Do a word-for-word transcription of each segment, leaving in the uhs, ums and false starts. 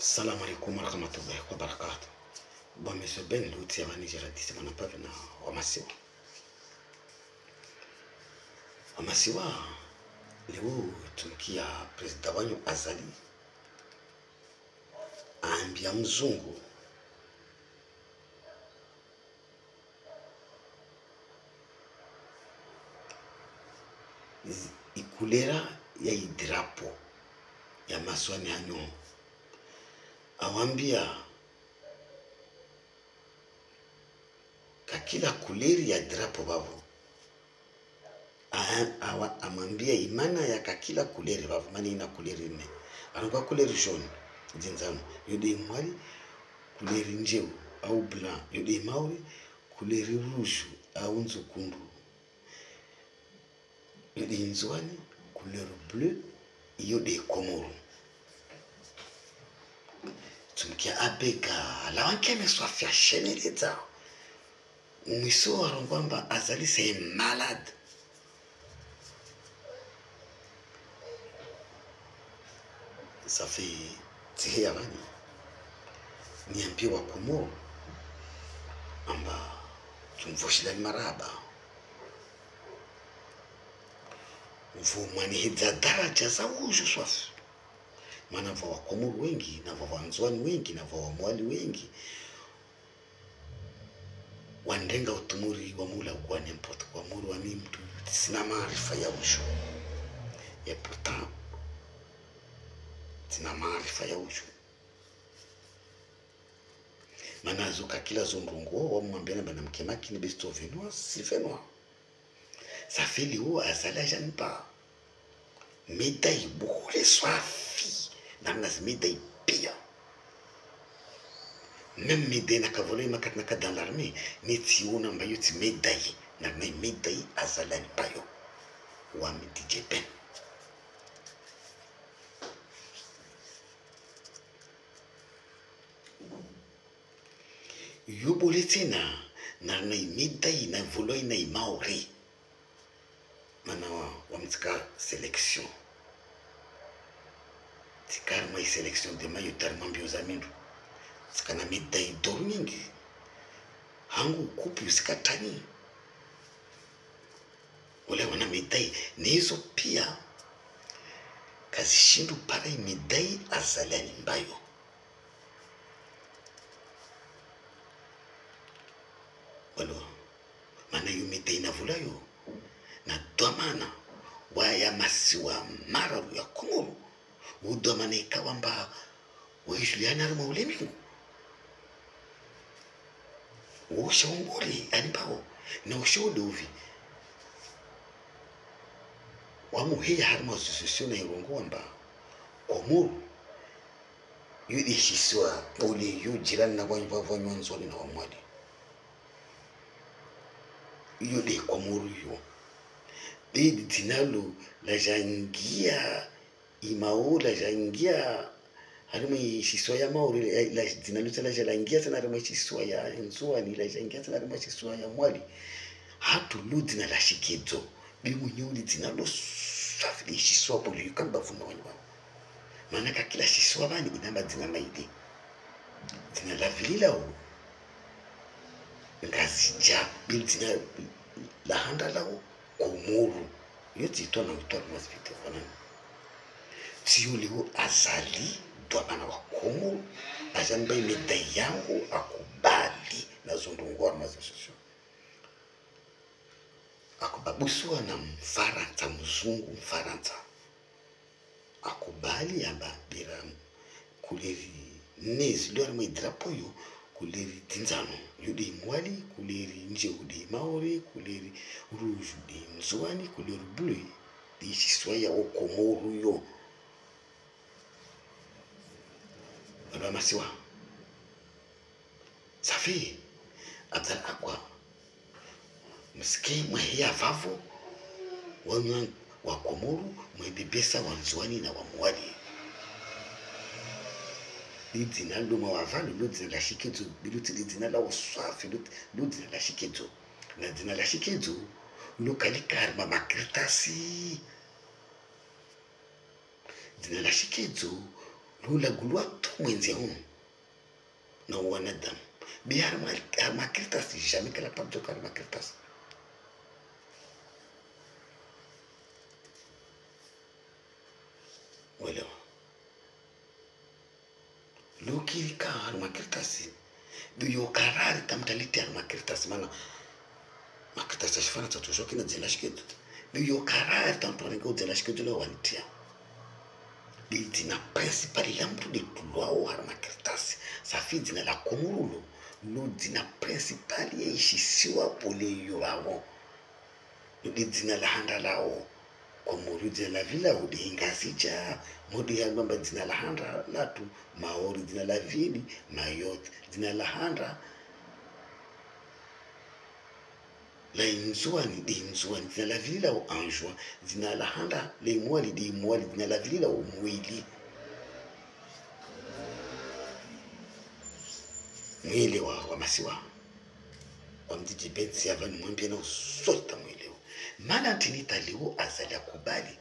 Salam alaikum warahmatullahi wabarakatuh. Bon, monsieur Ben Louti ya mani jara disi mana pavi na wamasiwa. Wamasiwa leo tumkia presida wanyu Azali aambia mzungu ikulera ya idrapo ya maswani hanyo awambia kakila kuleri ya drapo babu awa amwambia imana ya kakila kuleri babu mani ina kuleri ne anakuwa kuleri jaune jinzano yode mwali kuleri njeu au blanc yode mauri kuleri rouge au nzukundu yode nzwani couleur bleu yode komoro tumkia abega la wankeme swafia sheneleza mwiso warongwamba Azali c'est malade. Ça fait tihe abani niambie wa Komoro amba tumvoshila maraba uvu mwani hidza daraja za uju swafu maana va wa Komoro wengi na va wanzwani wengi na va wamwali wengi wandenga utumuri wa mula kwa n'importe kwa muru wa ni mtu sina maarifa ya uju ya pourtant sina maarifa ya uju manazuka kila zondongo wa mwambia bana mkemaki ni besto venoi si venoi ça fait liou Azali ajani pa médaille beaucoup les swafi namna médaille pia même médaille na kavole makat na dans l'armée ni tiona mbayo ti médaille na médaille Azali ani pa yo wa mi D J Ben yobole na na na médaille na voloi na maori mana wa mtika sélection tikar mai sélection de mayo tarma mbioza mindu sikana médaille d'or nyingi hangu kupi usikatani wale wana médaille nizo pia kazishindu para médaille Azali ani mbayo walo mana yu médaille na vulayo na dwamana waya masiwa mara ya Komoro udwamana ikawa mba wa Juliana arma ulemingu usha umbori anibao na usha udovi wamuheya harma association na irongo wamba Komoro yu ishiswa uli yu jirani na wanyu wavanyu wanzoni na wamwali yu de Komoro yu de dinalo la jangia imao la jangia harima ishiswa ya maori la dinalo la jangia tena harima ishiswa ya nzua ni la jangia tena harima ishiswa ya mwali hatu ludi na la shikezo bimu nyuli dinalo safili ishiswa poli yukamba funa wanyu manaka kila shiswa bani inamba dina maidi dina la vilila u ngazija bil dina la handa lao Komoro yoti tona utona masipite fana tiyo leo Azali dwabana wa Komoro ajamba médaille yangu akubali na zondongwa mazosho akubabuswa na Mfaransa mzungu Mfaransa akubali amba bira kuleri nezi lori mwe drapo yo kuleri dinzano yudi mwali kuleri nje udi maori kuleri rouge udi mzwani kuleri bleu di siswaya o Komoro yo alo masiwa safi Azali akwa mski mwe ya vavo wanyu wa Komoro mwe bibesa wa mzwani na wa mwali lidina luma wavalo ludina la shikezo biluti lidina la waswafi ludina la shikezo na dina la shikezo lukalikar mama kirtasi dina la shikezo lula gulwa tu mwenzi hunu na wanadamu bihar makirtas jamais kala pabjo kala makirtas wala lukiri ka har makirtas do yo karari tamtaliti har makirtas mana makirtas shifana tatu kina zelashketu do yo karari tampani go zelashketu lo wantia dina principal lampu de tulwao har makirtas safi dina la komurulo lo dina principal ye ishisiwa pole yo wao lo dina la handa lao komuru dina la villa udi ingazija modi ya ngamba dina la handa latu maori dina la vili mayot dina la handa la inzuani di inzuani dina la villa au anjwa dina la handa le mwali di mwali dina la villa au mwili mwili wa wa masiwa wa mdiji bensi ya vani mwambia na usota mwili mana tinita liwo azali akubali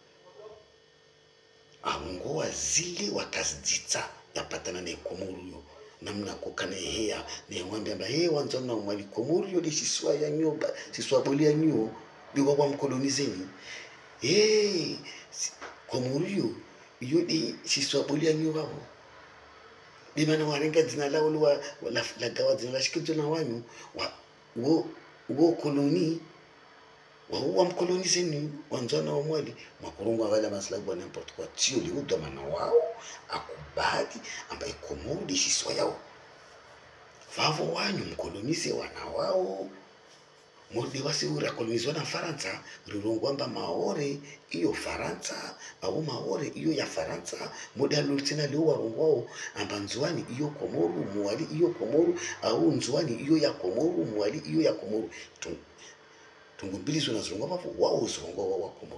aungoa zile watazdita yapatana na ikomuru yo namna kokana heya ne mwambia mba he wanzona mwali komuru yo lishiswa ya nyoba siswa boli ya nyo biwa kwa mkolonizeni eh komuru yo yo di siswa boli ya nyo wao bimana warenga dina la wa la, la gawa dina la shikitu na wanyu wa wo wo koloni wa huwa mkolonizeni wanzana wa mwali makurungu wala maslahi bwana n'importe quoi tio liudo mana wao akubali ambaye komodi shiswa yao vavo wanyu mkolonize wana wao modi wasi ura kolonizwa na Faransa rirungu amba maore iyo Faransa au maore iyo ya Faransa modi alurtina liu warungu wao amba nzuani iyo Komoru mwali iyo Komoru au nzuani iyo ya Komoru mwali iyo ya Komoru Tung. Tungumbilizo na zungo papo wao zungo wa Komoru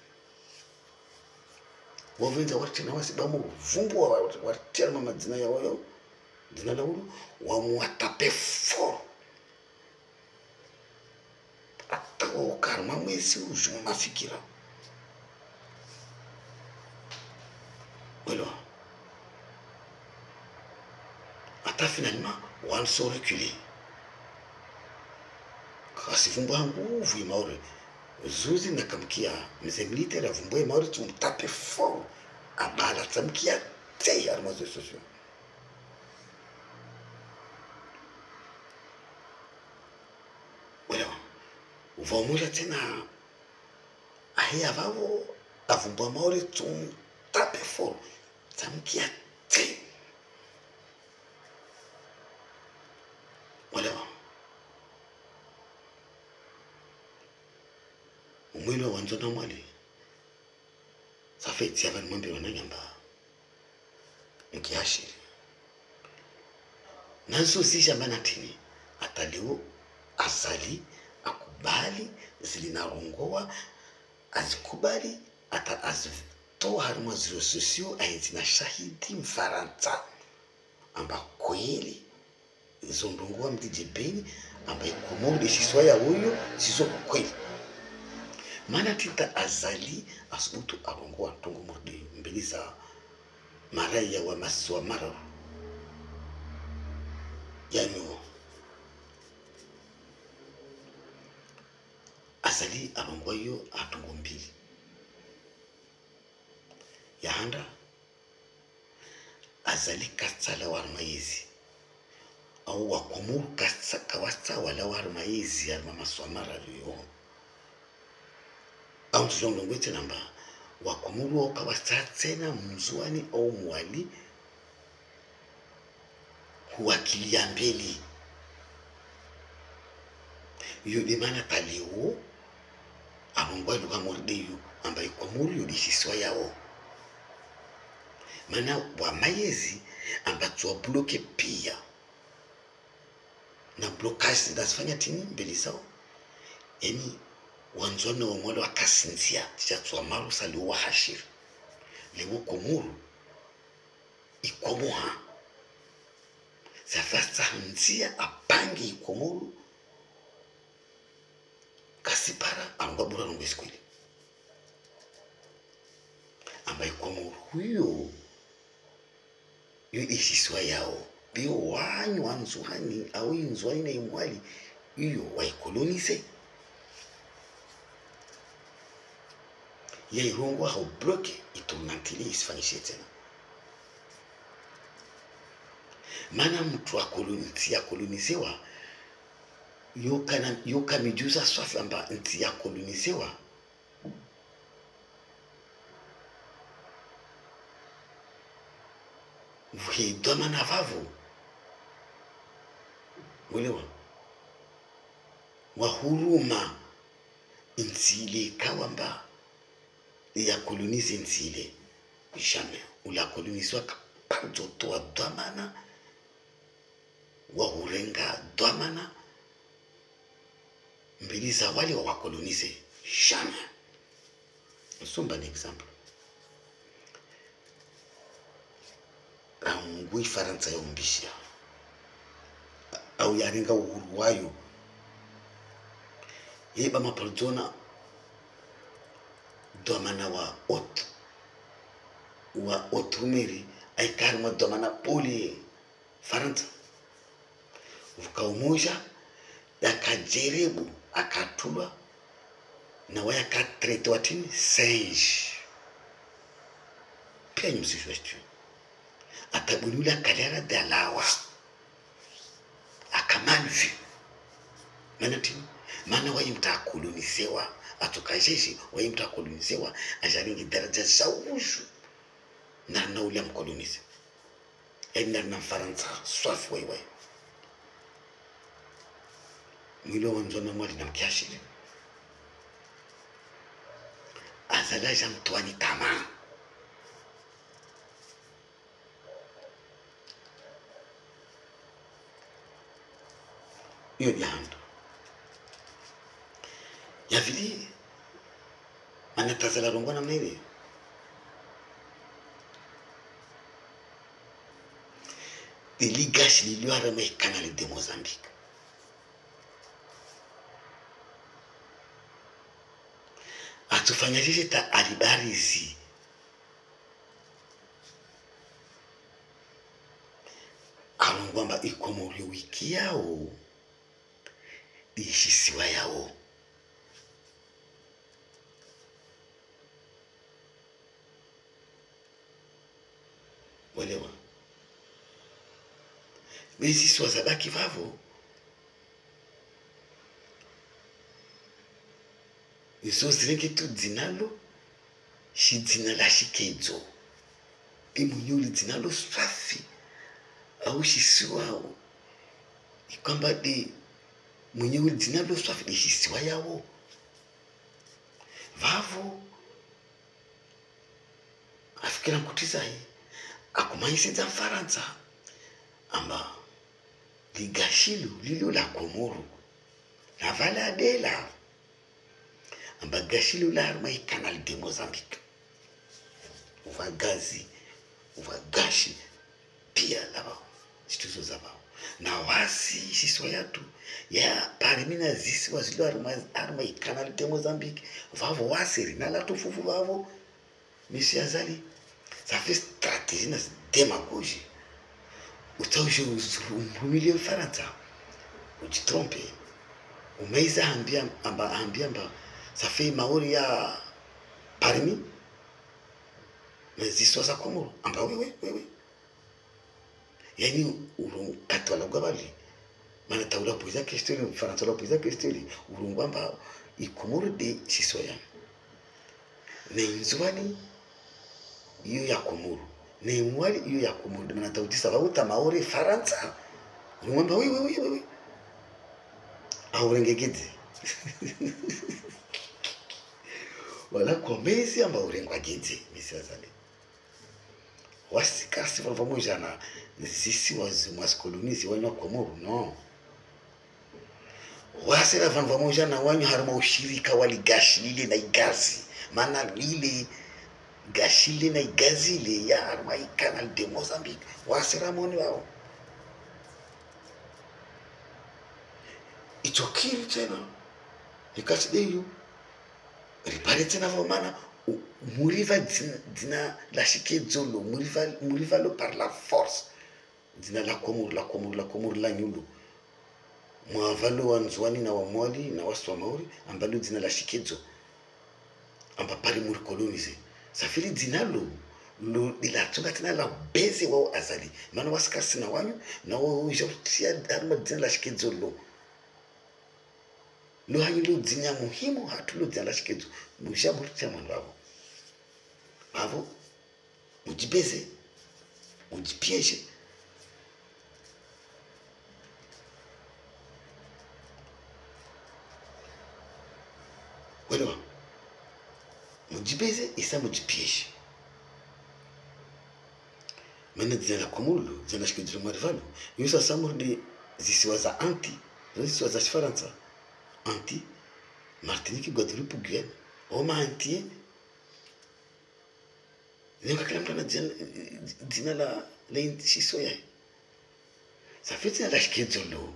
wavenza watina wasi bamu vumbu wa watia mama dina ya wao dina la ulu wa muatape for atawo karma mwezi ujuma fikira wala ata finalement wan so reculer kasi vumbu hangu vu maure zuzi na kamkia mzee militaire avumbu maure tumtape for abala tamkia te armas de socio wala uvamoja tena ahia vavo avumbu maure tumtape for tamkia te wala umwili wa wanzona mwali safeti yavan mwambi wananyamba mkiashiri nanso sisha manatini ataliwo asali akubali zilinarongoa azikubali ata azitoa harimo ziro sosio aizina shahidi Mfaransa amba kweli zondongoa mtijebeni amba ikomode shiswa ya huyo sizo kweli mana tinta azali asubutu arongoa tongo morde mbeliza maraya wa maswa mara yanyo azali arongoa yo atongo mbili yahanda azali katsala warmayezi au wakomuru katsa kawasta wala warmayezi ya maswa mara yo au tuzongo ngwete namba wakomuru okawasta tena mzuani au mwali huwakilia mbeli yode mana taliwo amongwa luka mordeyo ambaye komuru yodi shiswa yao mana wa mayezi ambacho bloke pia na blocage dasifanya tini mbeli sao eni wanzona wa mwalo akasinzia tichatswa maru sali wa hashir lewo komuru ikomoha zafasta hanzia apangi ikomuru kasipara angabura nongesikwili amba ikomuru huyo yo ishiswa yao bio wanyu anzuhani au inzuhani na imwali iyo waikolonise ya irongo hao bloke itumantile isifanyishe tena. Mana mtu akolonisi akolonisewa yoka na yoka mijuza swafi amba nti akolonisewa vuhe doma na vavu welewa wahuruma nsile kawamba ya kolonise nsile jamais ula koloniswa kapadzo toa dwamana wahurenga dwamana mbili za wale wa wakolonise jamais. Somba un exemple ngui Faransa ya umbishia au yarenga uhuru wayo yeba mapardona domana wa ot wa otumeri aikarma domana poli Faransa vuka umoja yakajaribu akatulwa na waya katrete watini singe pia ni msishweshtu atabunula kalera dalawa akamalvi manati mana wayi mtakolonisewa atukajeshi wayi mtakolonisewa ajaringi daraja zawushu na na ule mkolonise enda na Faransa swafu wayi wayi mwilo wanzona mwali na mkiashiri azalaja mtuani tamaa iyo bihando yavili manatazala rongona mnere deligashi liliwara mai kanali de Mozambique atufanya sisi ta alibarizi alongwamba ikomori wiki yao ishisiwa yao walewa bezi swazabaki vavo iso zirengi tu dinalo shi dinala shikedzo imunyuli dinalo swafi au shisiwao ikwamba di mwenyewe dinalo swafi di shisiwa yao vavo afikira nkutizai akumaisi za Faransa amba ligashilu lilo la Komoro la Valadela amba gashilu la arma canal de Mozambique uva gazi uva gashi pia laba situzo zabao na wasi siswa yatu ya parimina zisi wazilo arma arma canal de Mozambique vavo wasiri na la tufufu vavo misi azali ça fait stratégie na démagogie utauje umhumilie Faransa ujitrompe umeiza ambia amba ambia amba ça fait maori ya parmi mais histoires za Komoro amba wewe wewe yani urungata la gabali mana taula poiza question Faransa la poiza question urungwamba ikomoro de sisoya ne nzwani iyo ya Komoro ne mwali iyo ya Komoro mana tautisa bauta maori Faransa urungwamba wewe wewe wewe aurengegeze wala komezi amba urengwa geze misazale wasikasi pamoja na sisi wazimaskolonizi wana Komoro no wasira van pamoja na wanyu harima ushirika wali gashi lile na igazi maana lile gashi lile na igazi ile ya harima canal de Mozambique wasira moni wao itokiri tena nikasideyo ripare tena vomana muriva dina la shikedzolo muriva muriva lo par la force dina la komur la komur la komur la nyulu mwavalo wanzwani na wamwali na waswa maori ambalo dina la shikedzo amba pari muri colonize safiri dina lo lo ila tunga tena la beze wao azali maana wasikasi na wanyu na wao ujatia darma dina la shikedzo lo lo hanyilo dina muhimu hatulo dina la shikedzo mushabu tia mwanao avo mujibeze mujipieshe welewa mujibeze isa mujipieshe mana dzana komulu dzana shikedzero marivalo yusa samurde zisiwa za anti zisiwa za Faransa anti Martinique Guadeloupe Guyane oma anti nunca kila mtu anajina jina la la nchi soya safeti la shikedzolo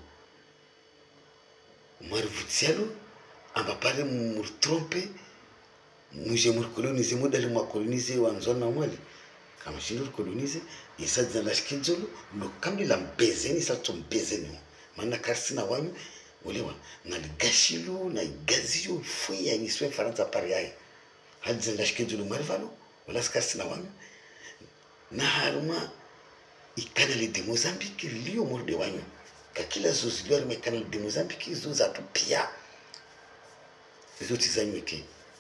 marvutialo amba pale mur trompe muje mur colonize modali mwa colonize wanzona mwali kama shindur colonize isa jina la shikedzolo lo kambi la mbezeni sa tombezeni maana karsina wanyu olewa na ligashilo na igazio fuya ni swe Faransa pare yai hadza la shikedzolo marvalo wala skasi na wanyu na haruma ikanali de Mozambique lio morde wanyu kakila zozi lio haruma ikanali de Mozambique zoza tu pia izo tizanyu eke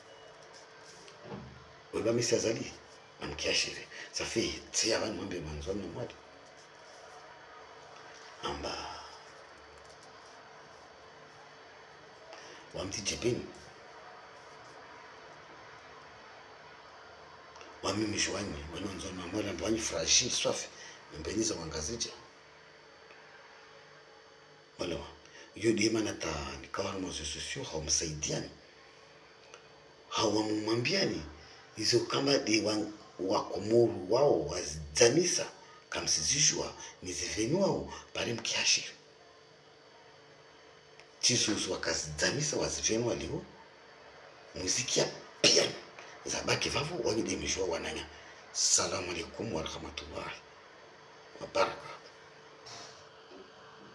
weba misi azali amkiashire safi tia wanu mambe manzwani na mwadi amba wamti jepeni wamimi jwani wanonzo na mwala mbani frashi swafi mbeniza wangazija wala yodi mana ta nikawa na mozo sosio hawamsaidiani hawamwambiani hizo kama de wan wakomuru wao wazanisa kamsizishwa niziveni wao pale mkiashiri chisusu wakazanisa waziveni waliwo muziki ya piano zabaki vavu wangide mishwa wananya. Assalamu alaikum warahmatullahi wabarakatuh.